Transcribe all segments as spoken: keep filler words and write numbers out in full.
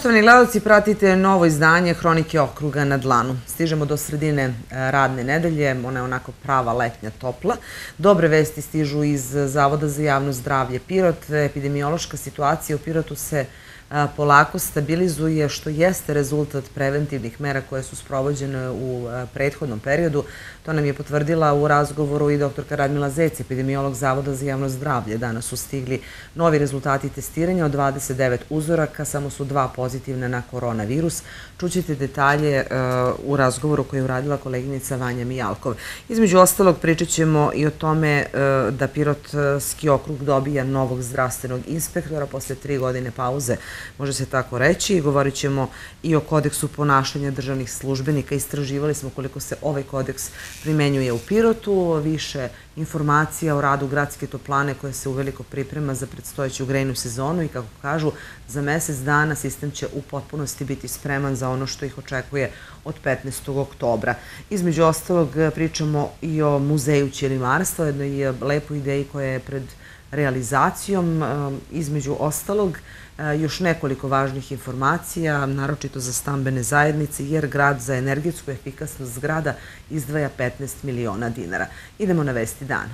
Poštovani gledalci, pratite novo izdanje Hronike okruga na dlanu. Stižemo do sredine radne nedelje, ona je onako prava letnja topla. Dobre vesti stižu iz Zavoda za javno zdravlje Pirot. Epidemiološka situacija u Pirotu se polako stabilizuje, što jeste rezultat preventivnih mera koje su sprovođene u prethodnom periodu. To nam je potvrdila u razgovoru i doktorka Radmila Zec, epidemiolog Zavoda za javno zdravlje. Danas su stigli novi rezultati testiranja od dvadeset devet uzoraka, samo su dva pozitivna na koronavirus. Čućete detalje u razgovoru koji je uradila koleginica Vanja Mijalkov. Između ostalog, pričat ćemo i o tome da Pirotski okrug dobija novog zdravstvenog inspektora posle tri godine pauze, može se tako reći. Govorit ćemo i o kodeksu ponašanja državnih službenika. Istraživali smo koliko se ovaj kodeks primenjuje u Pirotu, više informacija o radu gradske toplane koja se uveliko priprema za predstojeću grejnu sezonu i, kako kažu, za mesec dana sistem će u potpunosti biti spreman za ono što ih očekuje od petnaestog oktobra. Između ostalog, pričamo i o muzeju ćelimarstva, jednoj lepoj ideji koja je pred realizacijom. Između ostalog, još nekoliko važnih informacija, naročito za stambene zajednice, jer grad za energetsku efikasnost zgrada izdvaja petnaest miliona dinara. Idemo na vesti dana.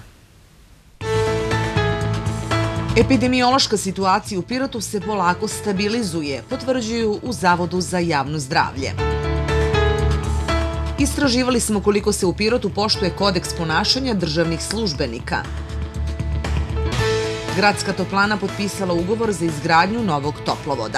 Epidemiološka situacija u Pirotu se polako stabilizuje, potvrđuju u Zavodu za javno zdravlje. Istraživali smo koliko se u Pirotu poštuje kodeks ponašanja državnih službenika. Gradska toplana potpisala ugovor za izgradnju novog toplovoda.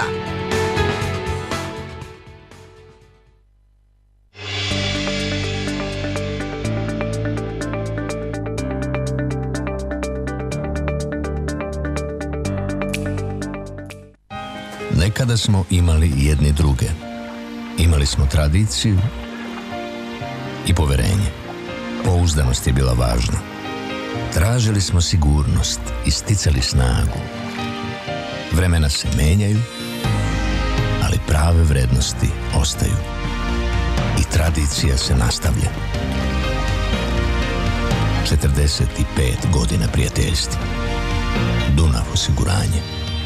Nekada smo imali jedni druge. Imali smo tradiciju i poverenje. Pouzdanost je bila važna. Tražili smo sigurnost i sticali snagu. Vremena se menjaju, ali prave vrednosti ostaju. I tradicija se nastavlja. četrdeset pet godina prijateljstva. Dunav osiguranje.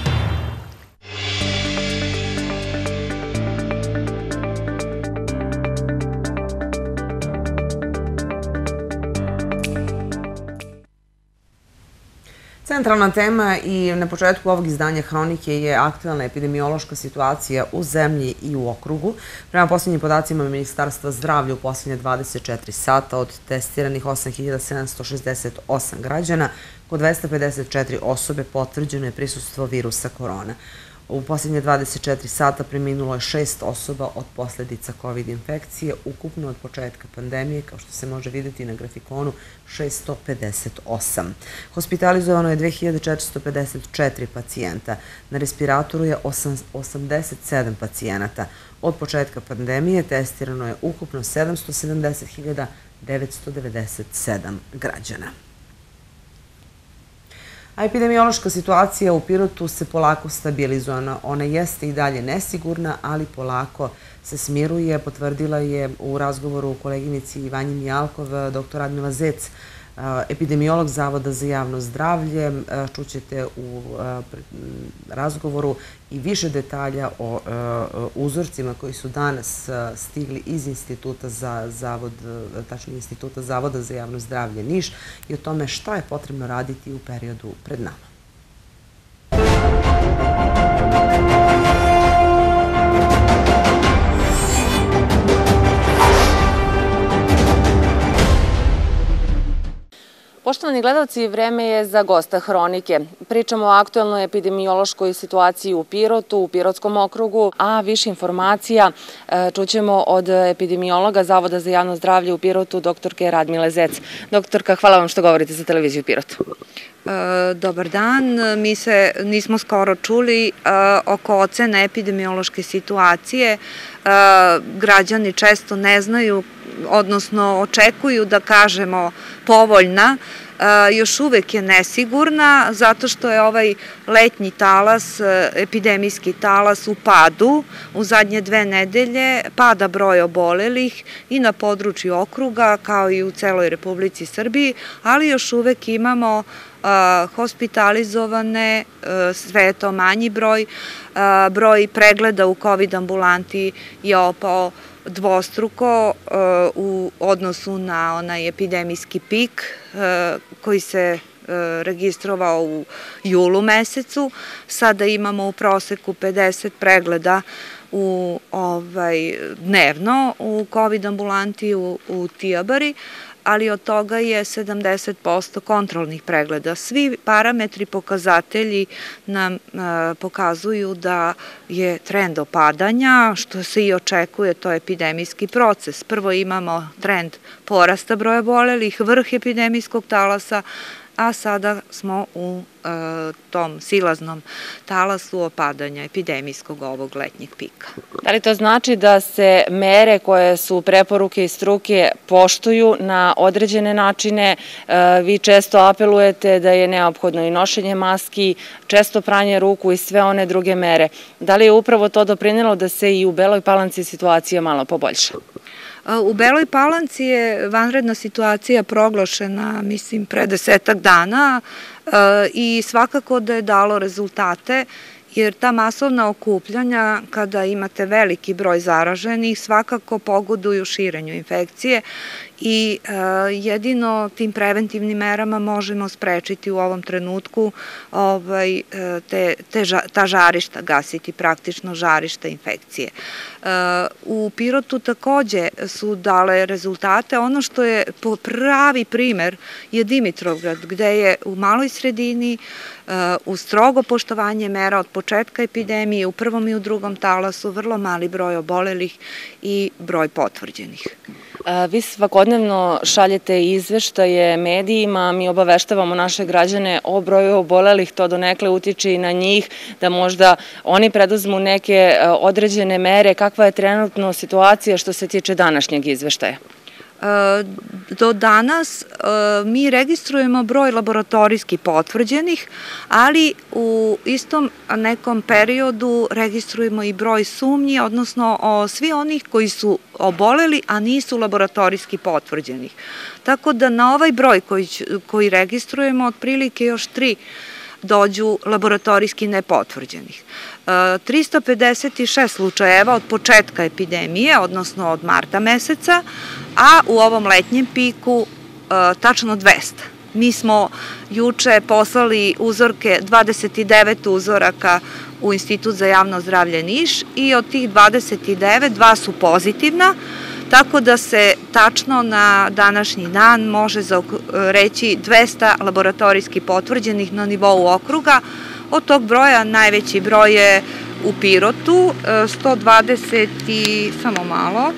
Centralna tema i na početku ovog izdanja Hronike je aktualna epidemiološka situacija u zemlji i u okrugu. Prema posljednjim podacima Ministarstva zdravlja, u posljednje dvadeset četiri sata od testiranih osam hiljada sedamsto šezdeset osam građana, kod dvesta pedeset četiri osobe potvrđeno je prisustvo virusa korona. U posljednje dvadeset četiri sata preminulo je šest osoba od posljedica COVID infekcije, ukupno od početka pandemije, kao što se može vidjeti na grafikonu, šesto pedeset osam. Hospitalizovano je dve hiljade četiristo pedeset četiri pacijenta, na respiratoru je osamdeset sedam pacijenata. Od početka pandemije testirano je ukupno sedamsto sedamdeset hiljada devetsto devedeset sedam građana. A epidemiološka situacija u Pirotu se polako stabilizuje. Ona jeste i dalje nesigurna, ali polako se smiruje, potvrdila je u razgovoru koleginici Vanji Mijalkov doktor Radmila Zec, epidemiolog Zavoda za javno zdravlje. Čućete u razgovoru i više detalja o uzorcima koji su danas stigli iz Instituta za Zavod, tačnije Instituta Zavoda za javno zdravlje Niš, i o tome šta je potrebno raditi u periodu pred nama. Poštovani gledalci, vreme je za gosta Hronike. Pričamo o aktualnoj epidemiološkoj situaciji u Pirotu, u Pirotskom okrugu, a više informacija čućemo od epidemiologa Zavoda za javno zdravlje u Pirotu, doktorke Radmile Zec. Doktorka, hvala vam što govorite za televiziju Pirot. Dobar dan. Mi se nismo skoro čuli oko ocene epidemiološke situacije. Građani često ne znaju, odnosno očekuju da kažemo povoljna. još uvek je nesigurna zato što je ovaj letnji talas, epidemijski talas u padu. U zadnje dve nedelje pada broj obolelih i na području okruga kao i u celoj Republici Srbiji, ali još uvek imamo hospitalizovane, sve je to manji broj, broj pregleda u COVID ambulanti je opao dvostruko u odnosu na onaj epidemijski pik koji se registrovao u julu mesecu. Sada imamo u proseku pedeset pregleda u dnevno u COVID ambulanti u Tijabari, ali od toga je sedamdeset posto kontrolnih pregleda. Svi parametri, pokazatelji nam pokazuju da je trend opadanja, što se i očekuje, to je epidemijski proces. Prvo imamo trend porasta broja obolelih, vrh epidemijskog talasa, a sada smo u tom silaznom talasu opadanja epidemijskog ovog letnjeg pika. Da li to znači da se mere koje su preporuke i struke poštuju na određene načine? Vi često apelujete da je neophodno i nošenje maski, često pranje ruku i sve one druge mere. Da li je upravo to doprinelo da se i u Beloj Palanci situacija malo poboljša? U Beloj Palanci je vanredna situacija proglašena, mislim, pre desetak dana i svakako da je dalo rezultate, jer ta masovna okupljanja, kada imate veliki broj zaraženih, svakako pogoduju širenju infekcije i jedino tim preventivnim merama možemo sprečiti u ovom trenutku ta žarišta, gasiti praktično žarišta infekcije. U Pirotu takođe su dale rezultate. Ono što je pravi primer je Dimitrovgrad, gde je u maloj sredini u strogo poštovanje mera od početka epidemije u prvom i u drugom talasu vrlo mali broj obolelih i broj potvrđenih. Vi svakodnevno šaljete izveštaje medijima, mi obaveštavamo naše građane o broju obolelih, to donekle utiče i na njih, da možda oni preduzmu neke određene mere. Kakva je trenutno situacija što se tiče današnjeg izveštaja? Do danas mi registrujemo broj laboratorijski potvrđenih, ali u istom nekom periodu registrujemo i broj sumnji, odnosno svi onih koji su oboleli, a nisu laboratorijski potvrđenih. Tako da na ovaj broj koji registrujemo, otprilike još tri dođu laboratorijski nepotvrđenih. trista pedeset šest slučajeva od početka epidemije, odnosno od marta meseca, a u ovom letnjem piku tačno dvesta. Mi smo juče poslali uzorke, dvadeset devet uzoraka u Institut za javno zdravlje Niš i od tih dvadeset devet, dva su pozitivna, tako da se tačno na današnji dan može reći dvesta laboratorijski potvrđenih na nivou okruga. Od tog broja najveći broj je u Pirotu, sto dvadeset i, samo malo,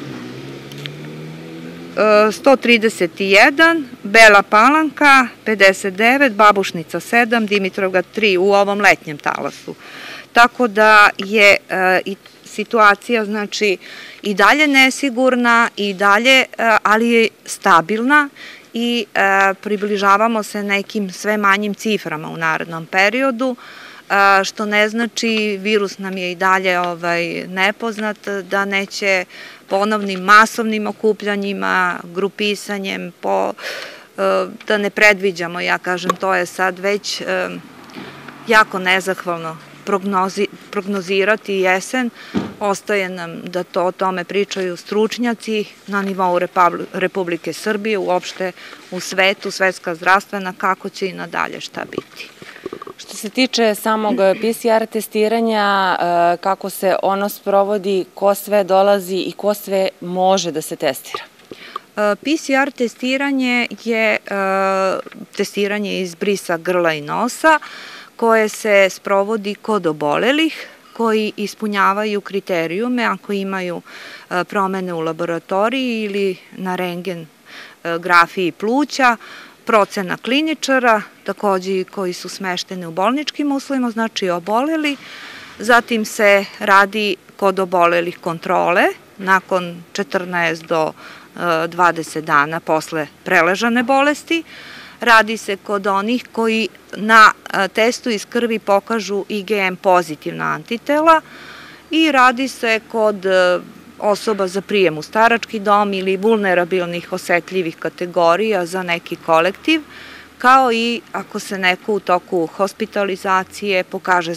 sto trideset jedan, Bela Palanka pedeset devet, Babušnica sedam, Dimitrovgrad tri u ovom letnjem talasu. Tako da je i situacija, znači, i dalje nesigurna, i dalje, ali je stabilna i približavamo se nekim sve manjim ciframa u narednom periodu, što ne znači, virus nam je i dalje nepoznat, da neće ponovnim masovnim okupljanjima, grupisanjem, da ne predviđamo, ja kažem, to je sad već jako nezahvalno prognozirati jesen. Ostaje nam da to o tome pričaju stručnjaci na nivou Republike Srbije, uopšte u svetu, svetska zdravstvena, kako će i nadalje šta biti. Što se tiče samog P C R testiranja, kako se ono sprovodi, ko sve dolazi i ko sve može da se testira? P C R testiranje je testiranje iz brisa grla i nosa, koje se sprovodi kod obolelih, koji ispunjavaju kriterijume ako imaju promene u laboratoriji ili na rentgen grafiji pluća, procena kliničara, takođe koji su smešteni u bolničkim uslovima, znači oboleli. Zatim se radi kod obolelih kontrole nakon četrnaest do dvadeset dana posle preležane bolesti. radi se kod onih koji na testu iz krvi pokažu I G M pozitivna antitela i radi se kod osoba za prijem u starački dom ili vulnerabilnih osetljivih kategorija za neki kolektiv, kao i ako se neko u toku hospitalizacije pokaže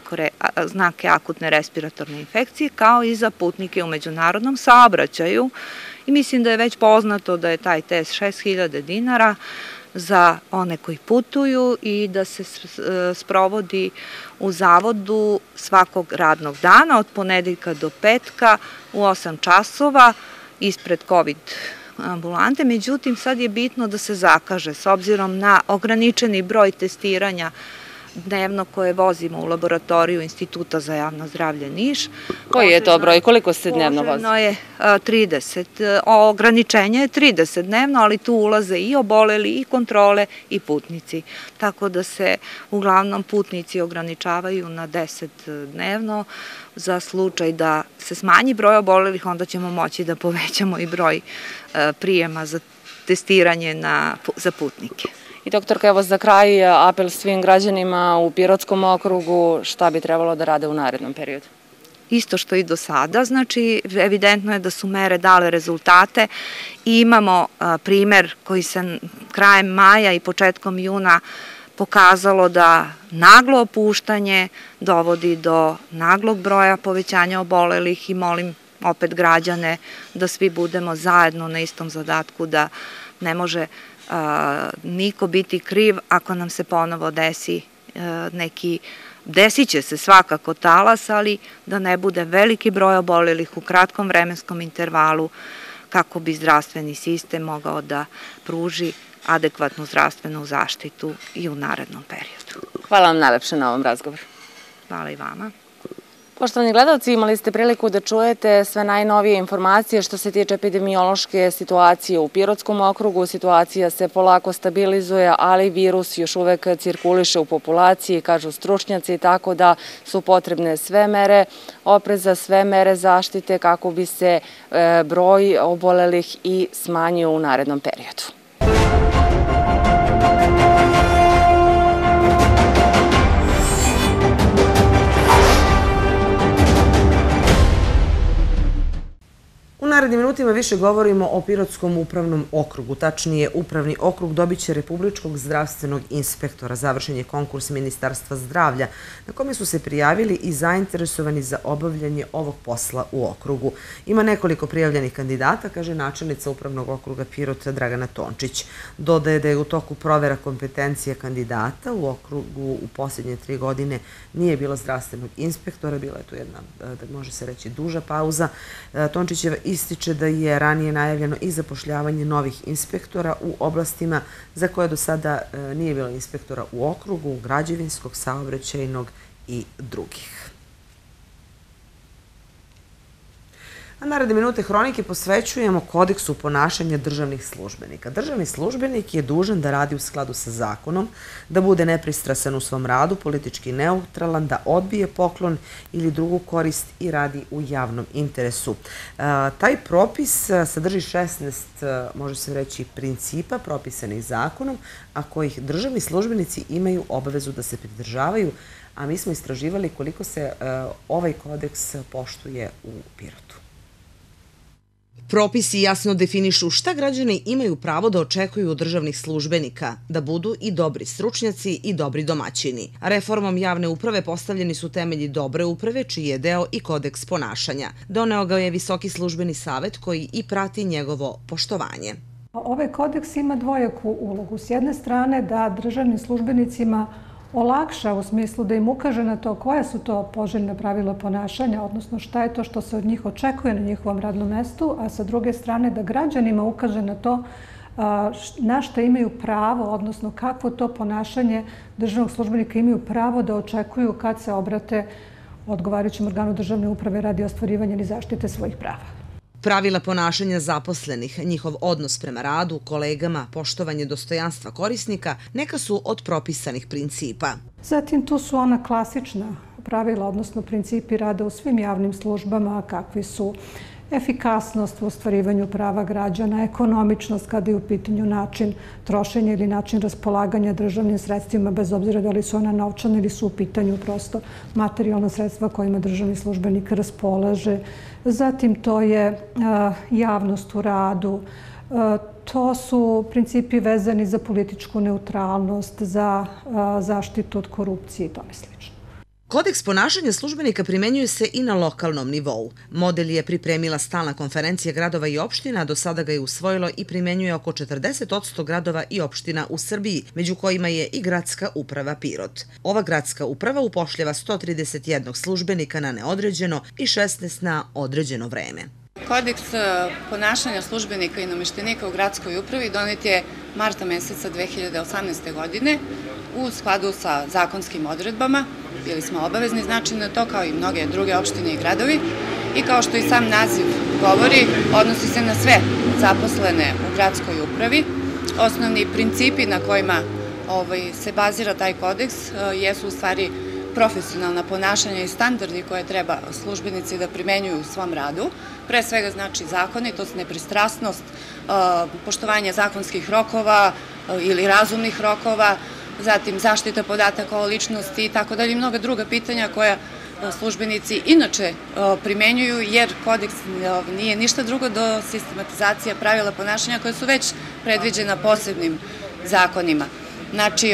znake akutne respiratorne infekcije, kao i za putnike u međunarodnom saobraćaju. I mislim da je već poznato da je taj test šest hiljada dinara za one koji putuju i da se sprovodi u zavodu svakog radnog dana od ponedeljka do petka u osam časova ispred COVID ambulante. Međutim, sad je bitno da se zakaže s obzirom na ograničeni broj testiranja dnevno koje vozimo u laboratoriju Instituta za javno zdravlje Niš. Koji je to broj? Koliko se dnevno vozi? Poželjno je trideset. Ograničenje je trideset dnevno, ali tu ulaze i oboleli, i kontrole, i putnici. Tako da se uglavnom putnici ograničavaju na deset dnevno. Za slučaj da se smanji broj obolelih, onda ćemo moći da povećamo i broj prijema za testiranje za putnike. I doktorka, evo za kraj apel svim građanima u Pirotskom okrugu, šta bi trebalo da rade u narednom periodu? Isto što i do sada, znači evidentno je da su mere dale rezultate i imamo primer koji se krajem maja i početkom juna pokazalo da naglo opuštanje dovodi do naglog broja povećanja obolelih i molim opet građane da svi budemo zajedno na istom zadatku, da ne može niko biti kriv ako nam se ponovo desi neki, desit će se svakako talas, ali da ne bude veliki broj obolelih u kratkom vremenskom intervalu kako bi zdravstveni sistem mogao da pruži adekvatnu zdravstvenu zaštitu i u narednom periodu. Hvala vam najlepše na ovom razgovoru. Hvala i vama. Poštovani gledalci, imali ste priliku da čujete sve najnovije informacije što se tiče epidemiološke situacije u Pirotskom okrugu. Situacija se polako stabilizuje, ali virus još uvek cirkuliše u populaciji, kažu stručnjaci, tako da su potrebne sve mere opreza, sve mere zaštite kako bi se broj obolelih i smanjio u narednom periodu. U narednim minutima više govorimo o Pirotskom upravnom okrugu. Tačnije, upravni okrug dobit će Republičkog zdravstvenog inspektora. Završen je konkurs Ministarstva zdravlja na kome su se prijavili i zainteresovani za obavljanje ovog posla u okrugu. Ima nekoliko prijavljenih kandidata, kaže načelnica upravnog okruga Pirot Dragana Tončić. Dodaje da je u toku provera kompetencija kandidata u okrugu u posljednje tri godine nije bilo zdravstvenog inspektora, bila je tu jedna, da može se reći, duža pauza. Tončićeva ističe da je ranije najavljeno i zapošljavanje novih inspektora u oblastima za koje do sada nije bilo inspektora u okrugu, građevinskog, saobraćajnog i drugih. A naredne minute hronike posvećujemo kodeksu ponašanja državnih službenika. Državni službenik je dužan da radi u skladu sa zakonom, da bude nepristrasan u svom radu, politički neutralan, da odbije poklon ili drugu korist i radi u javnom interesu. Taj propis sadrži šesnaest, može se reći, principa propisanih zakonom, a kojih državni službenici imaju obavezu da se pridržavaju, a mi smo istraživali koliko se ovaj kodeks poštuje u Pirotu. Propisi jasno definišu šta građani imaju pravo da očekuju od državnih službenika, da budu i dobri stručnjaci i dobri domaćini. Reformom javne uprave postavljeni su temelji dobre uprave, čiji je deo i kodeks ponašanja. Doneo ga je Visoki službeni savet koji i prati njegovo poštovanje. Ovaj kodeks ima dvojaku ulogu. S jedne strane da državnim službenicima olakša u smislu da im ukaže na to koja su to poželjna pravila ponašanja, odnosno šta je to što se od njih očekuje na njihovom radnom mestu, a sa druge strane da građanima ukaže na to na šta imaju pravo, odnosno kakvo to ponašanje državnog službenika imaju pravo da očekuju kad se obrate odgovarajućem organu državne uprave radi ostvarivanja ili zaštite svojih prava. Pravila ponašanja zaposlenih, njihov odnos prema radu, kolegama, poštovanje dostojanstva korisnika, neka su od propisanih principa. Zatim tu su ona klasična pravila, odnosno principi rada u svim javnim službama, kakvi su efikasnost u ostvarivanju prava građana, ekonomičnost kada je u pitanju način trošenja ili način raspolaganja državnim sredstvima, bez obzira da li su ona novčana ili su u pitanju prosto materijalna sredstva kojima državni službenik raspolaže. Zatim to je javnost u radu. To su principi vezani za političku neutralnost, za zaštitu od korupcije i tome slično. Kodeks ponašanja službenika primenjuje se i na lokalnom nivou. Model je pripremila stalna konferencija gradova i opština, a do sada ga je usvojilo i primenjuje oko četrdeset posto gradova i opština u Srbiji, među kojima je i gradska uprava Pirot. Ova gradska uprava upošljava sto trideset jedan službenika na neodređeno i šesnaest na određeno vreme. Kodeks ponašanja službenika i nameštenika u gradskoj upravi donet je marta meseca dve hiljade osamnaeste. godine u skladu sa zakonskim odredbama. Bili smo obavezni znači na to kao i mnoge druge opštine i gradovi i kao što i sam naziv govori, odnosi se na sve zaposlene u gradskoj upravi. Osnovni principi na kojima se bazira taj kodeks jesu u stvari profesionalna ponašanja i standardi koje treba službenici da primenjuju u svom radu. Pre svega znači zakonitost, nepristrasnost, poštovanje zakonskih rokova ili razumnih rokova, zatim zaštita podataka o ličnosti i tako dalje i mnoga druga pitanja koja službenici inače primenjuju, jer kodeks nije ništa drugo do sistematizacija pravila ponašanja koja su već predviđena posebnim zakonima. Znači,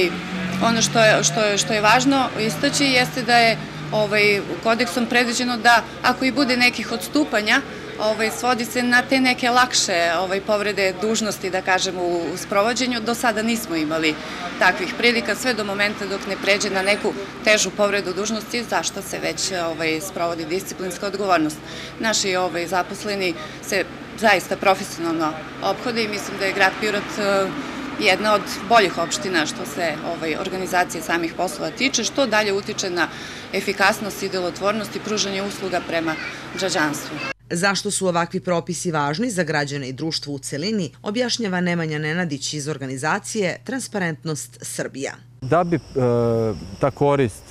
ono što je važno istaći jeste da je kodeksom predviđeno da ako i bude nekih odstupanja, svodi se na te neke lakše povrede dužnosti, da kažem, u sprovođenju. Do sada nismo imali takvih prilika, sve do momenta dok ne pređe na neku težu povredu dužnosti, zašto se već sprovodi disciplinska odgovornost. Naši zaposleni se zaista profesionalno ophode i mislim da je grad Pirot jedna od boljih opština što se organizacije samih poslova tiče, što dalje utiče na efikasnost i delotvornost i pružanje usluga prema građanstvu. Zašto su ovakvi propisi važni za građane i društvo u celini, objašnjava Nemanja Nenadić iz organizacije Transparentnost Srbija. Da bi ta korist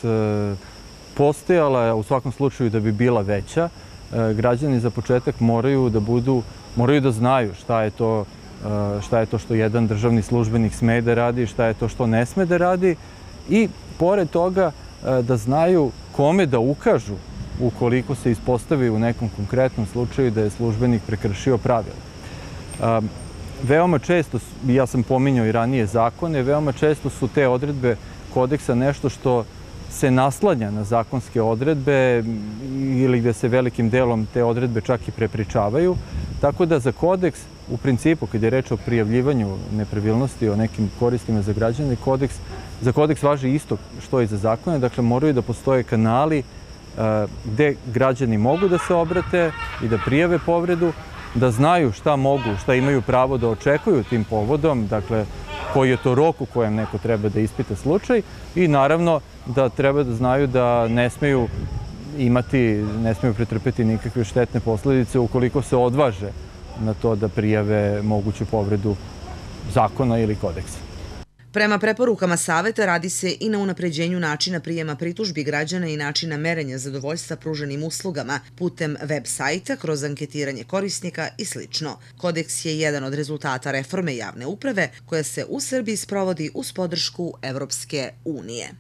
postojala, u svakom slučaju da bi bila veća, građani za početak moraju da budu, moraju da znaju šta je to šta je to što jedan državni službenik sme da radi, šta je to što ne sme da radi i pored toga da znaju kome da ukažu ukoliko se ispostavi u nekom konkretnom slučaju da je službenik prekršio pravila. Veoma često, ja sam pominjao i ranije zakone, veoma često su te odredbe kodeksa nešto što se naslanja na zakonske odredbe ili gde se velikim delom te odredbe čak i prepričavaju. Tako da za kodeks, u principu, kad je reč o prijavljivanju nepravilnosti, o nekim koristima za građane, za kodeks važi isto što i za zakone. Dakle, moraju da postoje kanali gde građani mogu da se obrate i da prijave povredu, da znaju šta mogu, šta imaju pravo da očekuju tim povodom, dakle, koji je to rok u kojem neko treba da ispita slučaj i naravno da treba da znaju da ne smeju imati, ne smeju pretrpeti nikakve štetne posledice ukoliko se odvaže na to da prijave moguću povredu zakona ili kodeksa. Prema preporukama Saveta radi se i na unapređenju načina prijema pritužbi građana i načina merenja zadovoljstva pruženim uslugama putem web sajta, kroz anketiranje korisnika i slično. Kodeks je jedan od rezultata reforme javne uprave koja se u Srbiji sprovodi uz podršku Evropske unije.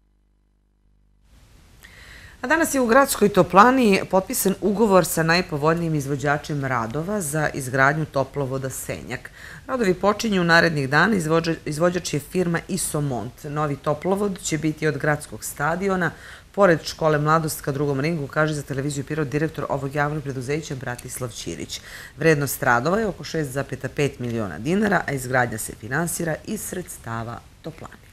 A danas je u Gradskoj toplani potpisan ugovor sa najpovoljnijim izvođačem radova za izgradnju toplovoda Senjak. Radovi počinju narednih dana, izvođač je firma Isomont. Novi toplovod će biti od gradskog stadiona, pored škole Mladost ka Drugom ringu, kaže za televiziju Pirot direktor ovog javnog preduzeća Bratislav Ćirić. Vrednost radova je oko šest zarez pet miliona dinara, a izgradnja se finansira iz sredstava toplane.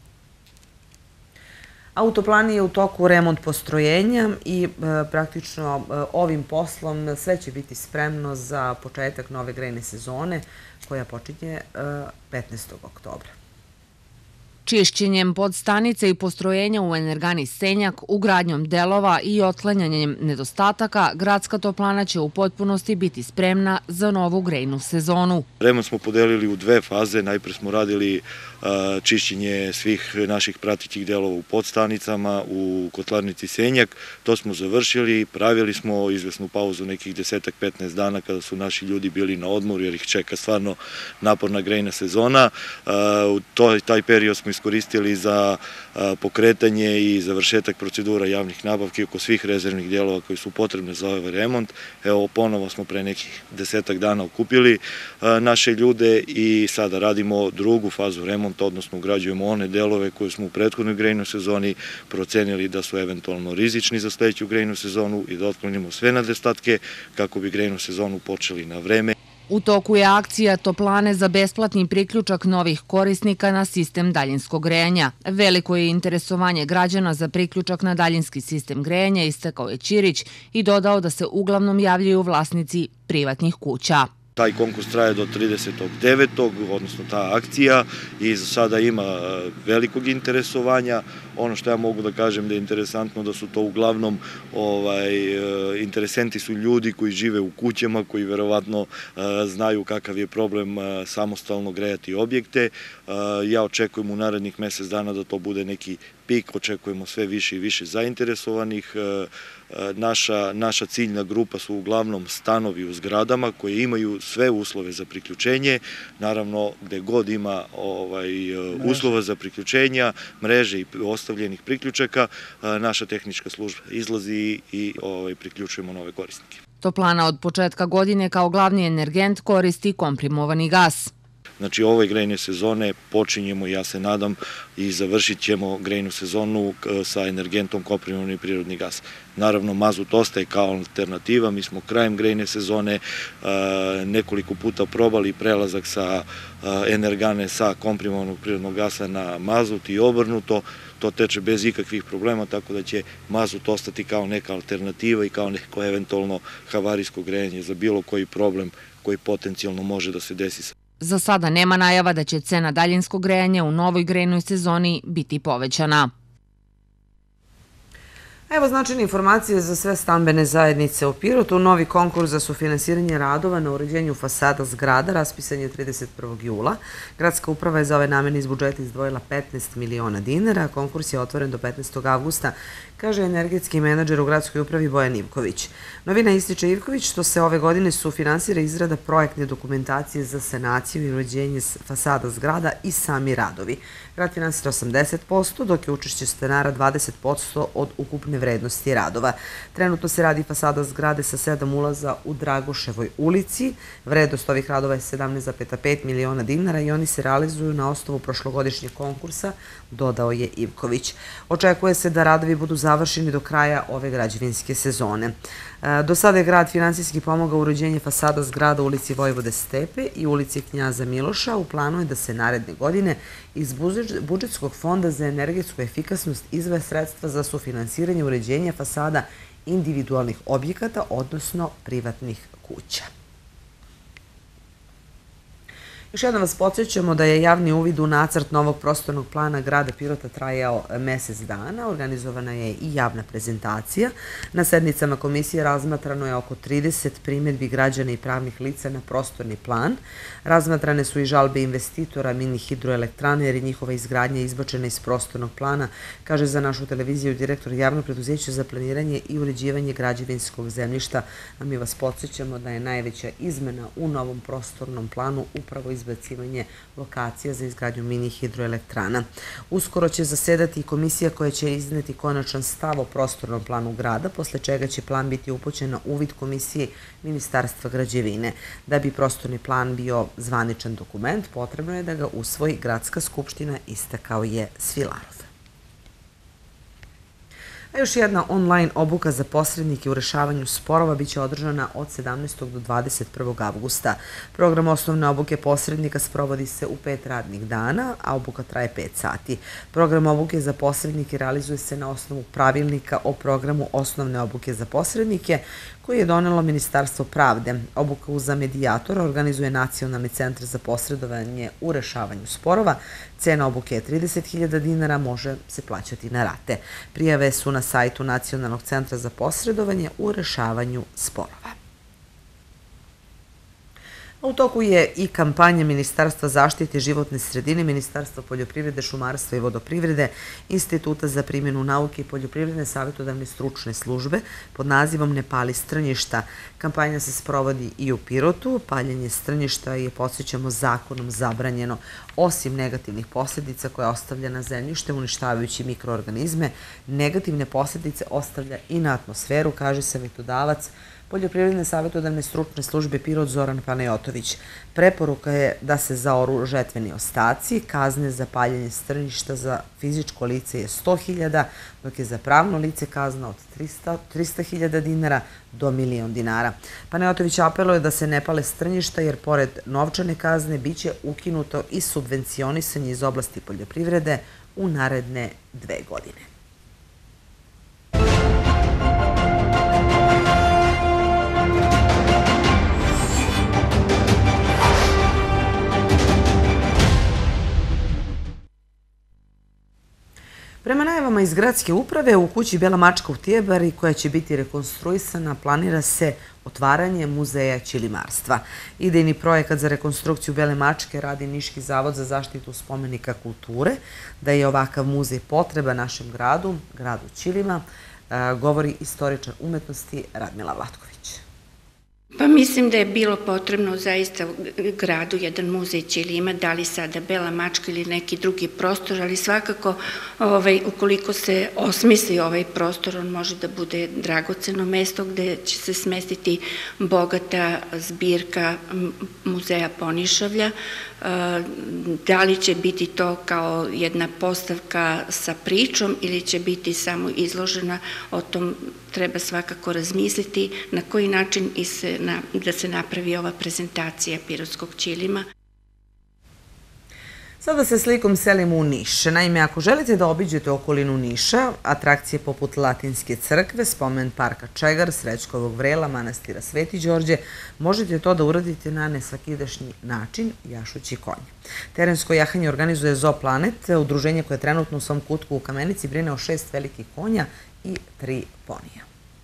A u toplani je u toku remont postrojenja i praktično ovim poslom sve će biti spremno za početak nove grejne sezone koja počinje petnaestog oktobra. Čišćenjem podstanice i postrojenja u energani Senjak, ugradnjom delova i otklanjanjem nedostataka, gradska toplana će u potpunosti biti spremna za novu grejnu sezonu. Remont smo podelili u dve faze. Najpre smo radili čišćenje svih naših pratećih delova u podstanicama u kotlarnici Senjak. To smo završili, pravili smo izvesnu pauzu nekih desetak petnaest dana kada su naši ljudi bili na odmoru jer ih čeka stvarno naporna grejna sezona. Taj period smo iskoristili za pokretanje i završetak procedura javnih nabavki oko svih rezervnih dijelova koji su potrebne za ovaj remont. Evo, ponovo smo pre nekih desetak dana okupili naše ljude i sada radimo drugu fazu remonta, odnosno ugrađujemo one delove koje smo u prethodnoj grejnoj sezoni procenili da su eventualno rizični za sledeću grejnu sezonu i da otklonimo sve nedostatke kako bi grejnu sezonu počeli na vreme. U toku je akcija toplane za besplatni priključak novih korisnika na sistem daljinskog grejanja. Veliko je interesovanje građana za priključak na daljinski sistem grejanja, istakao je Ćirić i dodao da se uglavnom javljaju vlasnici privatnih kuća. Taj konkurs traje do tridesetog devetog odnosno ta akcija, i za sada ima velikog interesovanja. Ono što ja mogu da kažem da je interesantno da su to uglavnom interesenti su ljudi koji žive u kućama, koji verovatno znaju kakav je problem samostalno grejati objekte. Ja očekujem u narednih mesec dana da to bude neki pik, očekujemo sve više i više zainteresovanih. Naša ciljna grupa su uglavnom stanovi u zgradama koje imaju sve uslove za priključenje. Naravno, gde god ima uslova za priključenja, mreže i ostavljenih priključaka, naša tehnička služba izlazi i priključujemo nove korisnike. Toplana od početka godine kao glavni energent koristi komprimovani gas. Znači, ove grejne sezone počinjemo, ja se nadam, i završit ćemo grejnu sezonu sa energentom komprimovani prirodni gas. Naravno, mazut ostaje kao alternativa. Mi smo krajem grejne sezone nekoliko puta probali prelazak sa energane sa komprimovanog prirodnog gasa na mazut i obrnuto. To teče bez ikakvih problema, tako da će mazut ostati kao neka alternativa i kao neko eventualno havarijsko grejanje za bilo koji problem koji potencijalno može da se desi. Za sada nema najava da će cena daljinskog grejanja u novoj grejnoj sezoni biti povećana. Evo značajne informacije za sve stambene zajednice u Pirotu. Novi konkurs za sufinansiranje radova na uređenju fasada zgrada raspisan je trideset prvog jula. Gradska uprava je za ove namene iz budžeta izdvojila petnaest miliona dinara. Konkurs je otvoren do petnaestog avgusta, kaže energetski menadžer u gradskoj upravi Bojan Ivković. Novina ističe Ivković što se ove godine sufinansira izrada projektne dokumentacije za sanaciju i uređenje fasada zgrada i sami radovi. Grad finansira osamdeset posto, dok je učešće stanara dvadeset posto od ukupne vrednosti radova. Trenutno se radi fasada zgrade sa sedam ulaza u Dragoševoj ulici. Vrednost ovih radova je sedamnaest zarez pet miliona dinara i oni se realizuju na osnovu prošlogodišnjeg konkursa, dodao je Ivković. Očekuje se da radovi budu završeni do kraja ove građevinske sezone. Do sada je grad finansijski pomogao uređenje fasada zgrada u ulici Vojvode Stepe i ulici Knjaza Miloša. U planu je da se naredne godine iz budžetskog fonda za energetsku efikasnost izdvaja sredstva za sufinansiranje uređenja fasada individualnih objekata, odnosno privatnih kuća. Još jednom vas podsjećamo da je javni uvid u nacrt novog prostornog plana grada Pirota trajao mesec dana. Organizovana je i javna prezentacija. Na sednicama komisije razmatrano je oko trideset primjedbi građana i pravnih lica na prostorni plan. Razmatrane su i žalbe investitora mini hidroelektrane jer je njihova izgradnja izbačena iz prostornog plana, kaže za našu televiziju direktor javnog preduzeća za planiranje i uređivanje građevinskog zemljišta. A mi vas podsjećamo da je najveća izmena u novom prostornom planu upravo izbacivanje lokacija za izgradnju mini hidroelektrana. Uskoro će zasedati i komisija koja će izneti konačan stav o prostornom planu grada, posle čega će plan biti upućen na uvid komisiji Ministarstva građevine. Da bi prostorni plan bio zvaničan dokument, potrebno je da ga usvoji Gradska skupština, istakao je Svilarov. A još jedna online obuka za posrednike u rešavanju sporova biće održana od sedamnaestog do dvadeset prvog avgusta. Program osnovne obuke posrednika sprovodi se u pet radnih dana, a obuka traje pet sati. Program obuke za posrednike realizuje se na osnovu pravilnika o programu osnovne obuke za posrednike koji je donelo Ministarstvo pravde. Obuku za medijatora organizuje Nacionalni centar za posredovanje u rešavanju sporova. Cena obuke je trideset hiljada dinara, može se plaćati na rate. Prijave su na sajtu Nacionalnog centra za posredovanje u rešavanju sporova. U toku je i kampanja Ministarstva zaštite životne sredine, Ministarstva poljoprivrede, šumarstva i vodoprivrede, Instituta za primjenu nauke i poljoprivredne savjetodavne stručne službe pod nazivom Ne pali strnjišta. Kampanja se sprovodi i u Pirotu. Paljenje strnjišta je, podsjećamo, zakonom zabranjeno. Osim negativnih posljedica koje ostavlja na zemljište, uništavajući mikroorganizme, negativne posljedice ostavlja i na atmosferu, kaže savjetodavac Poljoprivredne savjetodavne stručne službe Pirot Zoran Panajotović. Preporuka je da se zaoru žetveni ostaci. Kazne za paljenje strnjišta za fizičko lice je sto hiljada, dok je za pravno lice kazna od trista hiljada dinara do milion dinara. Panajotović apeluje da se ne pale strnjišta jer pored novčane kazne biće ukinuto i subvencionisanje iz oblasti poljoprivrede u naredne dve godine. Prema najavama iz gradske uprave, u kući Bela mačka u Tijebari, koja će biti rekonstruisana, planira se otvaranje muzeja ćilimarstva. Idejni projekat za rekonstrukciju Bele mačke radi Niški zavod za zaštitu spomenika kulture. Da je ovakav muzej potreba našem gradu, gradu Ćilima, govori istoričar umetnosti Radmila Vlatković. Pa mislim da je bilo potrebno zaista u gradu jedan muzej Ćilima, da li sada Bela mačka ili neki drugi prostor, ali svakako ovaj, ukoliko se osmisli ovaj prostor, on može da bude dragoceno mesto gde će se smestiti bogata zbirka muzeja Ponišavlja. Da li će biti to kao jedna postavka sa pričom ili će biti samo izložena, o tom treba svakako razmisliti na koji način da se napravi ova prezentacija Pirotskog Ćilima. Sada se slikom selimo u Niš. Naime, ako želite da obiđete okolinu Niša, atrakcije poput Latinske crkve, spomen parka Čegar, Srećkovog vrela, manastira Sveti Đorđe, možete to da uradite na nesvakidašnji način, jašući konje. Terensko jahanje organizuje Zooplanet, udruženje koje trenutno u svom kutku u Kamenici brine o šest velikih konja i tri ponija.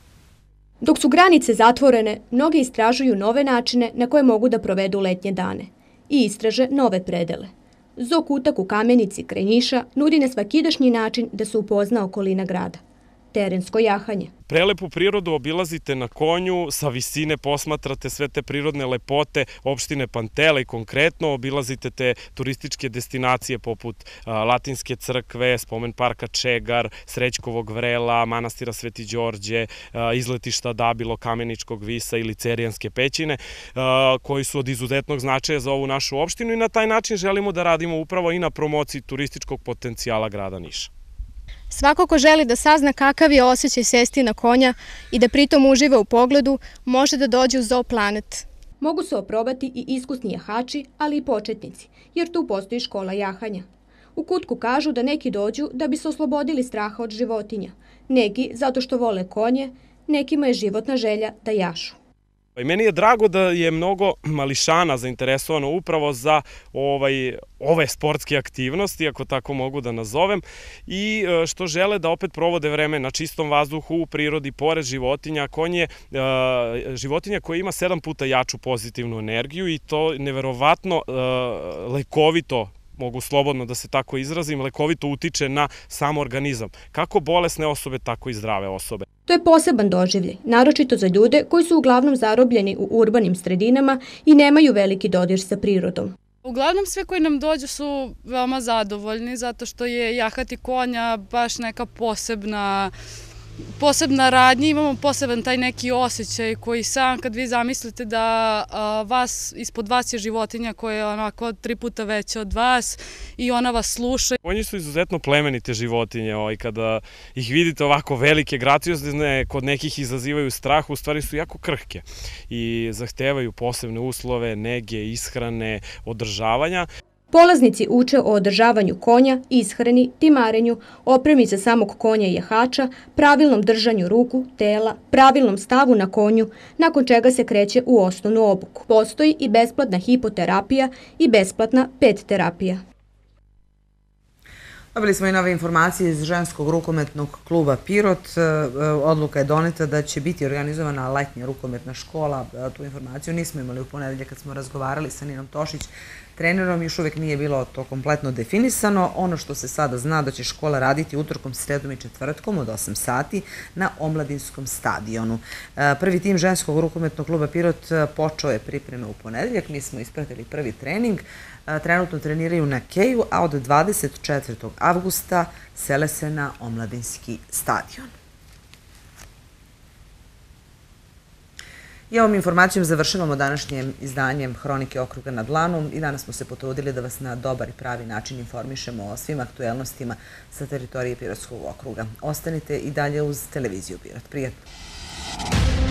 Dok su granice zatvorene, mnogi istražuju nove načine na koje mogu da provedu letnje dane i istraže nove predele. Zoo kutak u Kamenici kraj Niša nudi nesvakidašnji način da se upozna okolina grada. Terensko jahanje. Prelepu prirodu obilazite na konju, sa visine posmatrate sve te prirodne lepote opštine Pantele i konkretno obilazite te turističke destinacije poput Latinske crkve, spomen parka Čegar, Srećkovog vrela, manastira Sveti Đorđe, izletišta Dabilo, Kameničkog visa ili Cerijanske pećine, koji su od izuzetnog značaja za ovu našu opštinu i na taj način želimo da radimo upravo i na promociji turističkog potencijala grada Niša. Svako ko želi da sazna kakav je osjećaj sesti na konja i da pritom uživa u pogledu, može da dođe u Zooplanet. Mogu se oprobati i iskusni jahači, ali i početnici, jer tu postoji škola jahanja. U kutku kažu da neki dođu da bi se oslobodili straha od životinja, neki zato što vole konje, nekima je životna želja da jašu. I meni je drago da je mnogo mališana zainteresovano upravo za ovaj, ove sportske aktivnosti, ako tako mogu da nazovem, i što žele da opet provode vreme na čistom vazduhu, u prirodi, pored životinja. Konj je životinja koja ima sedam puta jaču pozitivnu energiju i to neverovatno lekovito, mogu slobodno da se tako izrazim, lekovito utiče na sam organizam. Kako bolesne osobe, tako i zdrave osobe. To je poseban doživljaj, naročito za ljude koji su uglavnom zarobljeni u urbanim sredinama i nemaju veliki dodir sa prirodom. Uglavnom sve koji nam dođu su veoma zadovoljni zato što je jahati konja baš neka posebna posebna radnja, imamo poseban taj neki osjećaj koji sam kad vi zamislite da vas, ispod vas je životinja koja je onako tri puta veća od vas i ona vas sluša. Konji su izuzetno plemenite životinje, kada ih vidite ovako velike, graciozne, kod nekih izazivaju strah, u stvari su jako krhke i zahtevaju posebne uslove, nege, ishrane, održavanja. Polaznici uče o održavanju konja, ishrani, timarenju, opremi za samog konja i jahača, pravilnom držanju ruku, tela, pravilnom stavu na konju, nakon čega se kreće u osnovnu obuku. Postoji i besplatna hipoterapija i besplatna pet terapija. Dobili smo i nove informacije iz ženskog rukometnog kluba Pirot. Odluka je doneta da će biti organizovana letnja rukometna škola. Tu informaciju nismo imali u ponedeljak kad smo razgovarali sa Ninom Tošić, trenerom. Još uvek nije bilo to kompletno definisano. Ono što se sada zna da će škola raditi utorkom, sredom i četvrtkom od osam sati na Omladinskom stadionu. Prvi tim ženskog rukometnog kluba Pirot počeo je pripreme u ponedeljak. Mi smo ispratili prvi trening. Trenutno treniraju na Keju, a od dvadeset četvrtog avgusta sele se na Omladinski stadion. I ovom informacijom završavamo današnjim izdanjem Hronike okruga na dlanu i danas smo se potrudili da vas na dobar i pravi način informišemo o svim aktuelnostima sa teritorije Pirotskog okruga. Ostanite i dalje uz televiziju Pirot. Prijatno!